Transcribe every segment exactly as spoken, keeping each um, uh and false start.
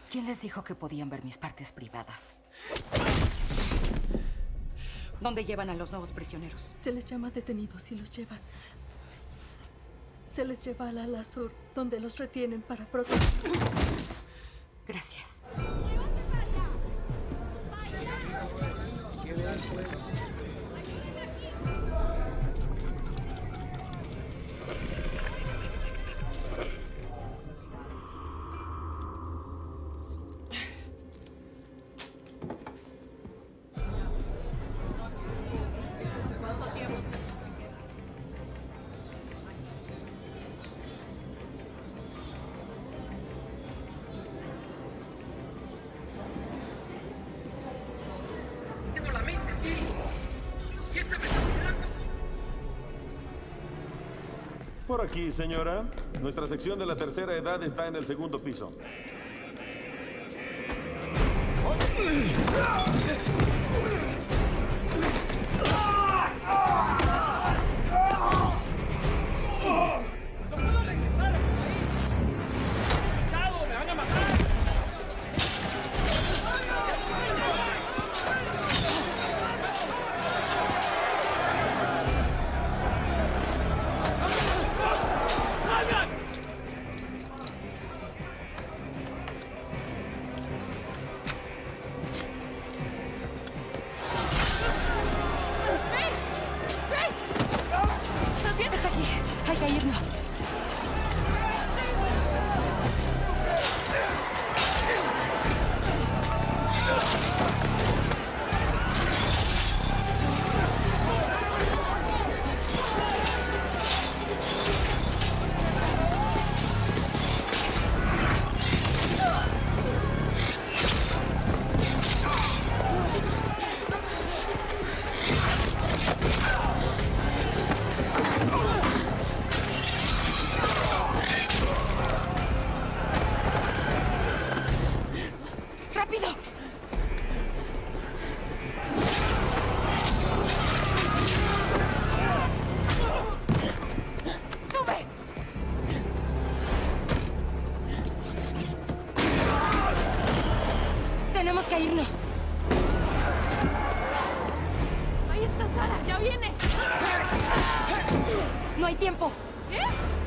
¿Quién les dijo que podían ver mis partes privadas? ¿Dónde llevan a los nuevos prisioneros? Se les llama detenidos y los llevan. Se les lleva al ala sur, donde los retienen para procesar. Gracias. Por aquí, señora. Nuestra sección de la tercera edad está en el segundo piso. ¡No puedo regresar a por ahí! ¡Chao! ¡Me van a matar! Hay que irnos. Tenemos que irnos. Ahí está Sara, ya viene. No hay tiempo. ¿Qué?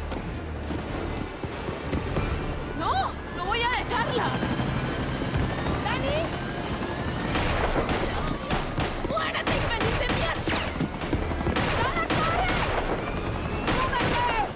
No, no voy a dejarla. ¡Dani! ¡Muérete, infeliz de mierda! ¡Sara, corre! ¡Súbete!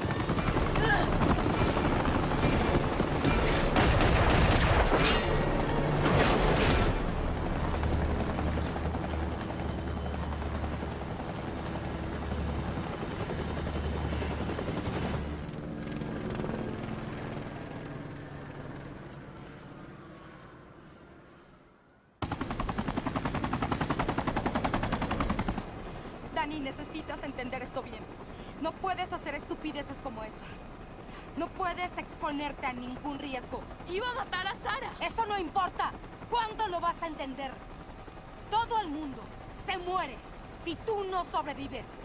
Dani, necesitas entender esto bien. No puedes hacer estupideces como esa. No puedes exponerte a ningún riesgo. Iba a matar a Sara. Eso no importa. ¿Cuándo lo vas a entender? Todo el mundo se muere si tú no sobrevives.